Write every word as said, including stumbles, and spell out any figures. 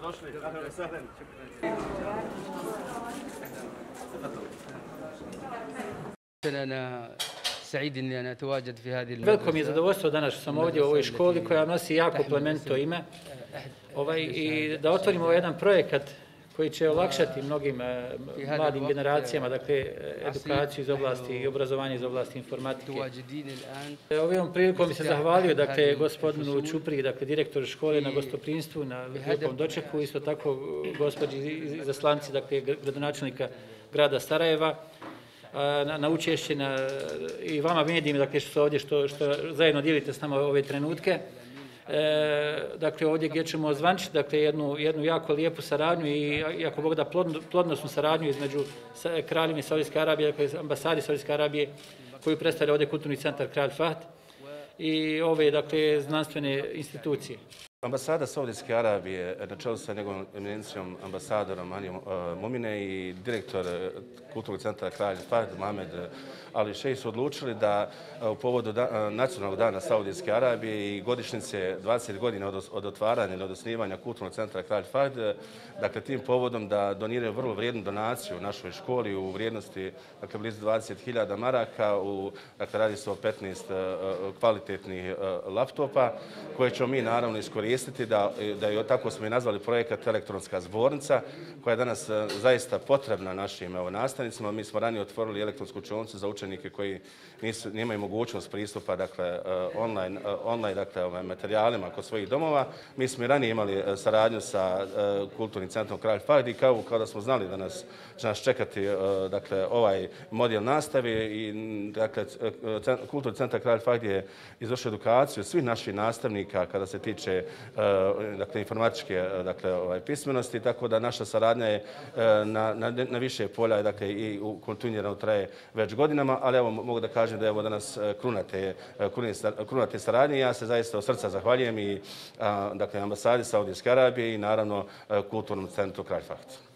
Dobrodošli. أنا سعيد إني أنا أتواجد في هذه المدرسة. Veliko mi je zadovoljstvo danas što sam ovdje u ovoj školi koja nosi jako plemenito ime ovaj, i da otvorimo jedan projekat koji će olakšati mnogim mladim generacijama, dakle, edukaciju iz oblasti i obrazovanje iz oblasti informatike. Ovom prilikom bi se zahvalio, dakle, gospodinu Čupriji, dakle, direktoru škole na gostoprimstvu, na lijepom dočeku, isto tako gospođi izaslanci, dakle, gradonačelnika grada Sarajeva, na, na učešće na, i vama medijima, dakle, što su ovdje, što, što zajedno dijelite s nama ove trenutke. E, dakle, ovdje gdje ćemo ozvančiti, dakle, jednu, jednu jako lijepu saradnju i, ako Bog da, plodno, plodnosnu saradnju između Kraljevine Saudijske Arabije, dakle, ambasade Saudijske Arabije, koju predstavlja ovdje Kulturni centar Kralj Fahd i ove, dakle, znanstvene institucije. Ambasada Saudijske Arabije na čelu sa njegovom eminencijom ambasadorom Anijom Momine i direktor Kulturnog centra Kralj Fahd Mohamed Ali Šej su odlučili da u povodu da, Nacionalnog dana Saudijske Arabije i godišnjice dvadeset godina od, od otvaranja i od osnivanja Kulturnog centra Kralj Fahd, dakle, tim povodom da doniraju vrlo vrijednu donaciju u našoj školi u vrijednosti, dakle, blizu dvadeset hiljada maraka, u, dakle, radi se o petnaest kvalitetnih laptopa koje ćemo mi naravno iskoristiti da, da je, tako smo i nazvali projekat Elektronska zbornica, koja je danas zaista potrebna našim evo, nastavnicima. Mi smo ranije otvorili elektronsku učionicu za učenike koji nisu, nemaju mogućnost pristupa, dakle, online, online dakle, materijalima kod svojih domova. Mi smo i ranije imali saradnju sa Kulturnim centrom Kralj Fahd i kao, kao da smo znali da nas, će nas čekati dakle, ovaj model nastave i dakle, Kulturni centar Kralj Fahd je izvršio edukaciju svih naših nastavnika kada se tiče dakle, informatičke dakle, ovaj, pismenosti, tako da naša saradnja je na, na, na više polja dakle, i kontinuirano traje već godinama, ali evo mogu da kažem da je ovo danas krunate, krunate saradnje. Ja se zaista od srca zahvaljujem i dakle, ambasadi Saudijske Arabije i naravno Kulturnom centru Kralj Fahd.